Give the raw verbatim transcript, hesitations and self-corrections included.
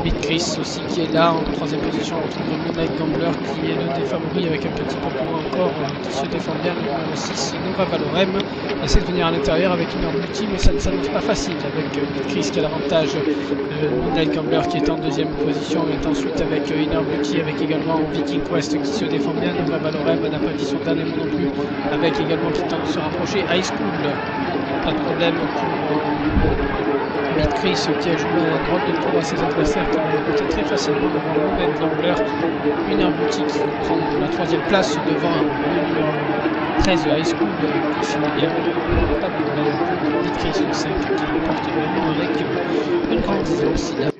Beat Chris aussi qui est là en troisième position. On retrouve Moonlight Gambler qui est l'un des favoris avec un petit peu plus loin encore euh, qui se défend bien. Le numéro six, Nova Valorem, essaie de venir à l'intérieur avec une multi, mais ça ne s'annonce pas facile avec euh, Beat Chris qui a l'avantage. Euh, Moonlight Gambler qui est en deuxième position et ensuite avec euh, Inner Beauty, avec également Viking Quest qui se défend bien. Nova Valorem n'a pas dit son dernier mot non plus, avec également qui tente de se rapprocher. High School, pas de problème pour euh, Beat Chris qui a joué un drôle de tour à ses adversaires qui ont côté très facilement devant Moonlight Gambler. Inner Beauty qui prend la troisième place devant le numéro treize High School qui finit bien. Pas de problème pour Beat Chris le cinq qui porte vraiment avec une grande aisance.